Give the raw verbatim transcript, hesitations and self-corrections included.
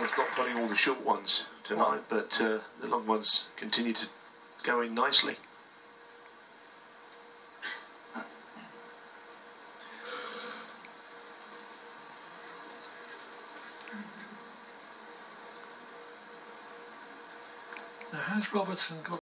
Robertson's not putting all the short ones tonight, but uh, the long ones continue to go in nicely. Now, has Robertson got